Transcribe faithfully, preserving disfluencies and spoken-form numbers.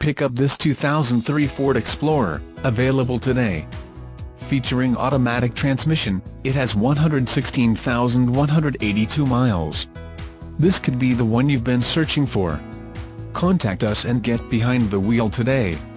pick up this two thousand three Ford Explorer, available today. Featuring automatic transmission, it has one hundred sixteen thousand one hundred eighty-two miles. This could be the one you've been searching for. Contact us and get behind the wheel today.